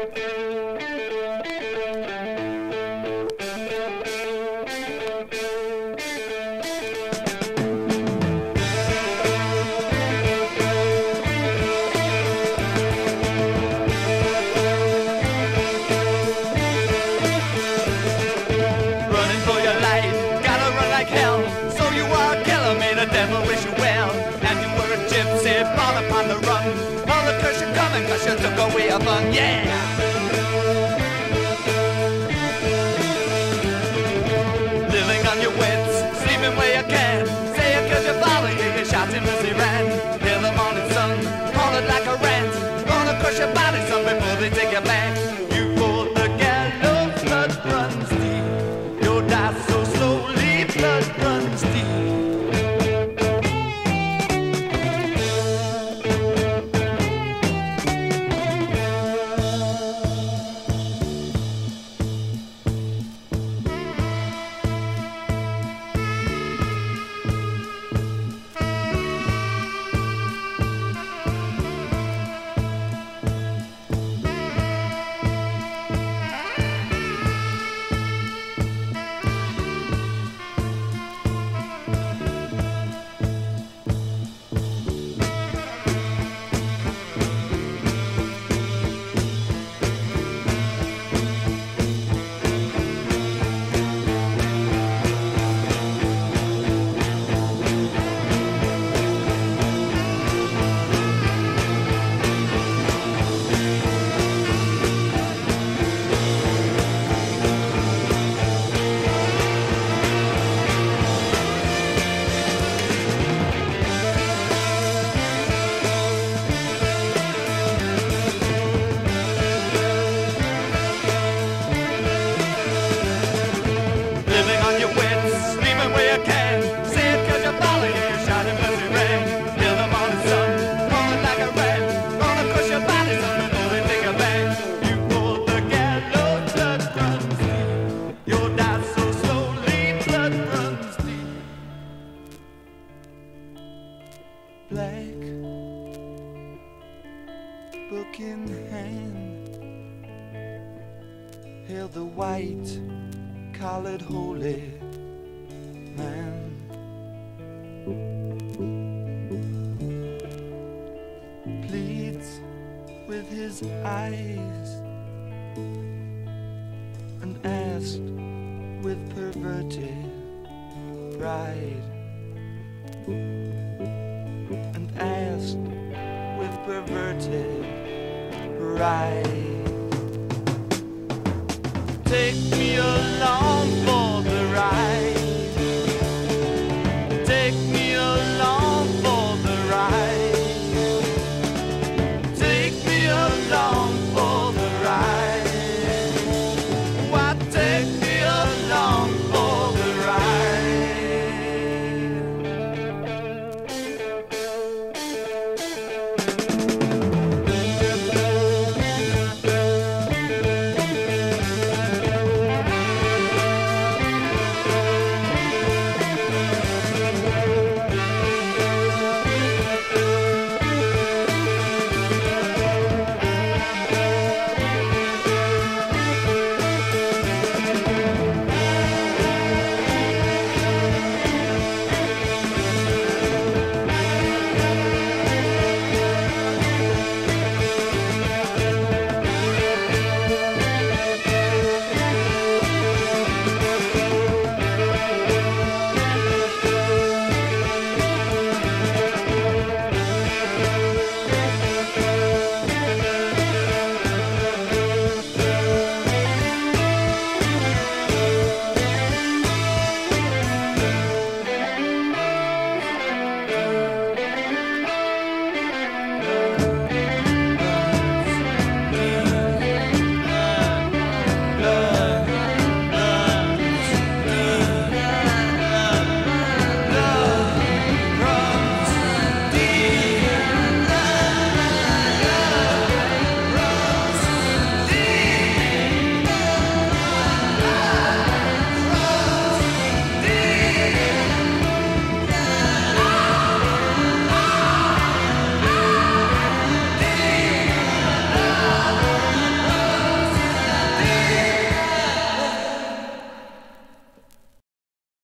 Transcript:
Devil wish you well, and you were a gypsy born upon the run. All the curse you're coming, cause you took away a fun, yeah! Living on your wits, sleeping where you can. Say you killed your father, hear you shot him as he ran. Hear the morning sun, haunted like a rat. Gonna crush your body some before they take you back. You go the gallows, blood runs deep. You'll die so slowly, blood runs deep. Black book in hand, hail the white-collared holy man. Pleads with his eyes and asked with perverted pride, and asked with perverted pride, take me along.